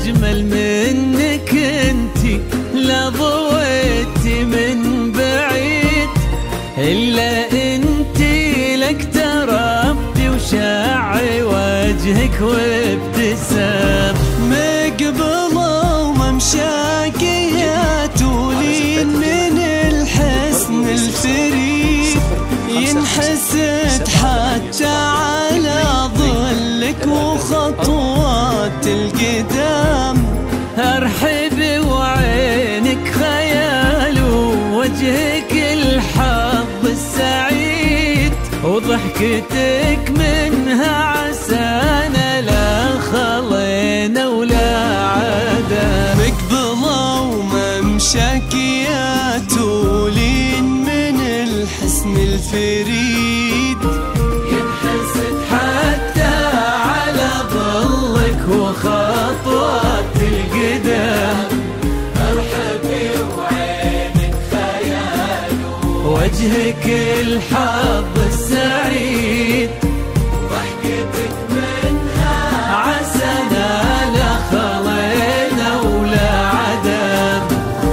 أجمل منك انتي لا ضويتي من بعيد، إلا انتي لك تربتي وشعي وجهك وابتسام. مقبلة وممشاكي يا تولين من الحسن الفريد، ينحسد حتى على ظلك وخطوات القدام. ارحبي وعينك خيال ووجهك الحظ السعيد، وضحكتك منها عسانا لا خلينا ولا عدا. مقبلة وممشاكي يا تولين من الحسن الفريد، ينحسد حتى على ظلك وخطوات القدام. ارحبي وعينك خيال ووجهك الحظ السعيد، ضحكتك منها عسانا لا خلينا ولا عدم.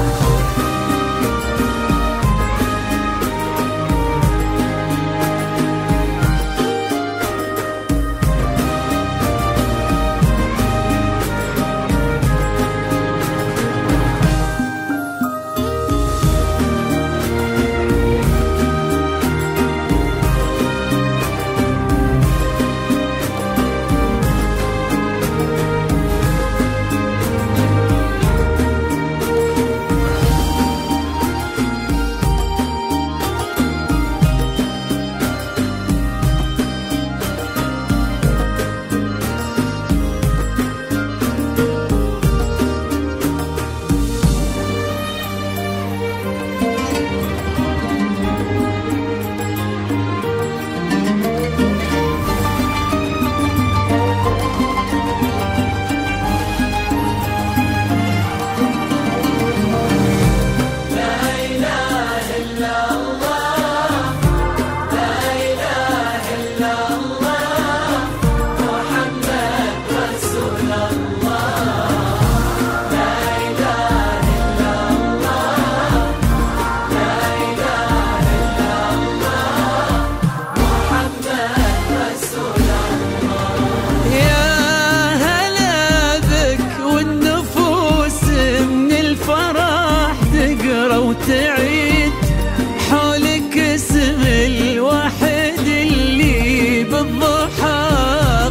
وتعيد حولك اسم الواحد اللي بالضحى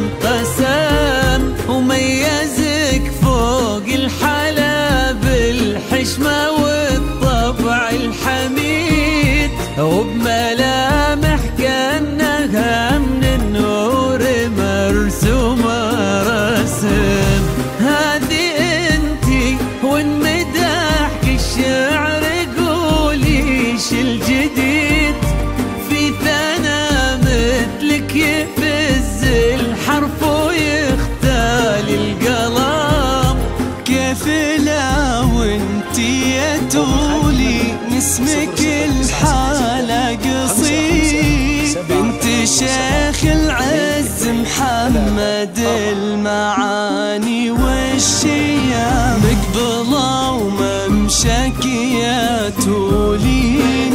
قسم وميزك فوق الحلا بالحشمة والطبع الحميد، وبملامح كأنها من النور مرسومة رسم. هذه انتي وانمدحك الشعر قوليش الجديد، في ثنا مثلك يفز الحرف ويختال القلم. كيف لا وانتي يا تولي نسمك الحالة قصيد، بنت شيخ العز محمد المعاني والشيام. مقبلة وممشاكي يا تولين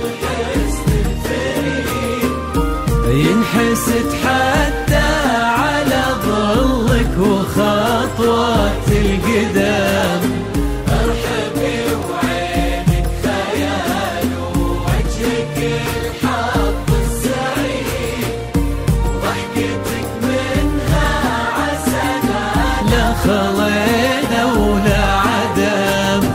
ينحسد حتى على ظلك وخطوات القدام. ارحبي وعينك خيال ووجهك الحظ السعيد، ضحكتك منها عسانا لا خلينا ولا عدم.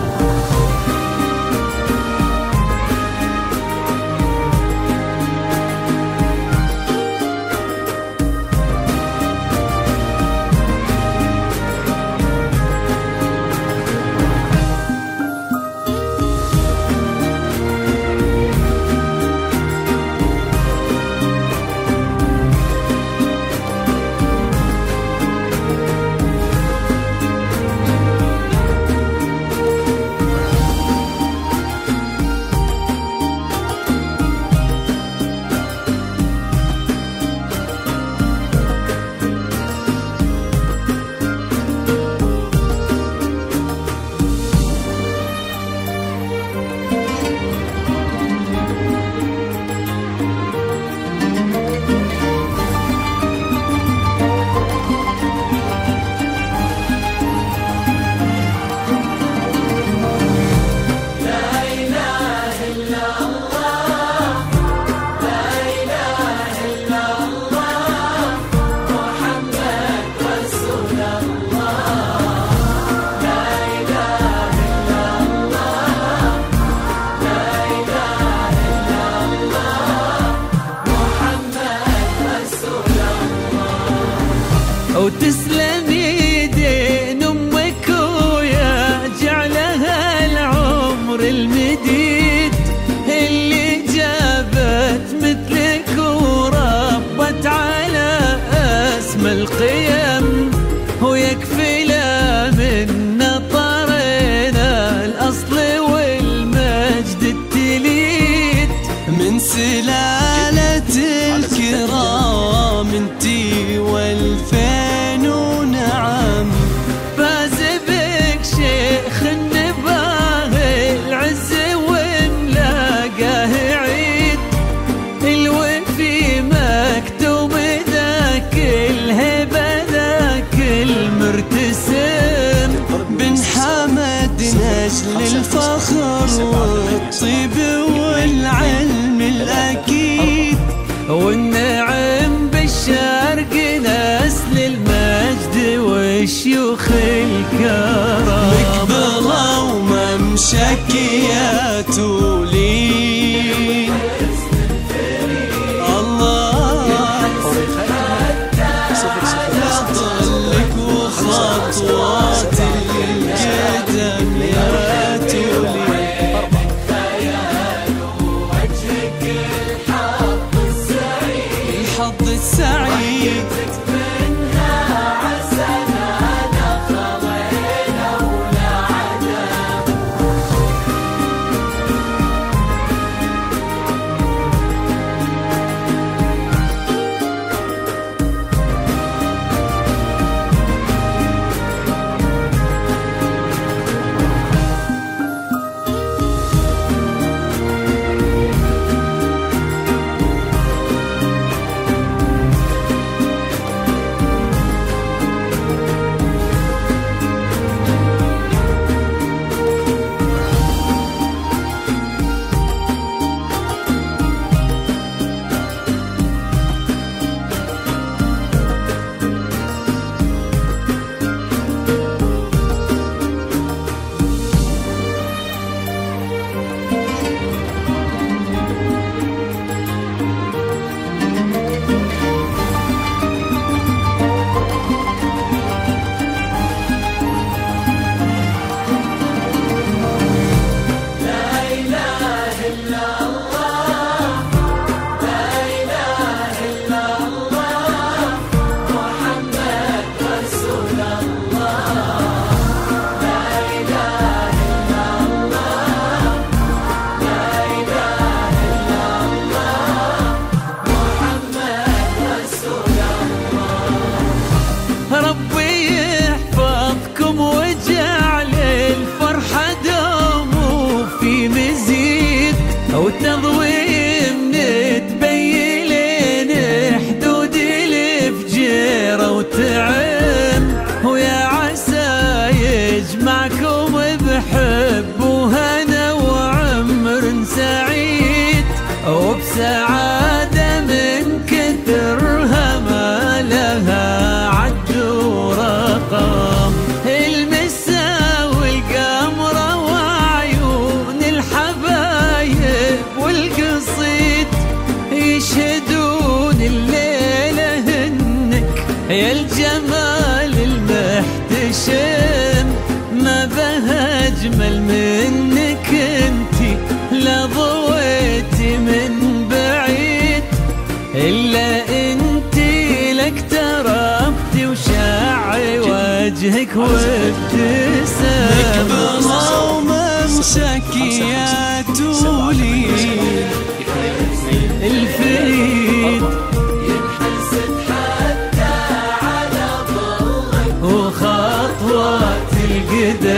سلالة الكرام انتي والفين ونعم. فاز بك شيخ النباه العز وملاقاه عيد، الوفي مكتوب ذاك الهبة ذاك المرتسم. بن حمد نجل الفخر والطيب والعلم الأكيد، والنعم بالشرق نسل المجد والشيوخ الكرام. مقبلة وممشك يا تولين الله يضلك وخطوات القدم يا تولين. الحظ السعيد وتضويم نتبين حدود الفجيرة وتعم، ويا عسى يجمعكم بحب وهنا وعمر سعيد، وبسعادة من كثرها ما لها عد ورقم. المسا والقمرة وعيون الحبايب والقصيد يشهدون الليلة هنك يا الجمال المحتشم. ما بها أجمل منك انتي لا ضويتي من بعيد، إلا انتي لك تربتي وشاعي وجهك وابتسام. مقبلة وممشك يا تولين الفريد ينحسد حتى على ظلك وخطوات القدم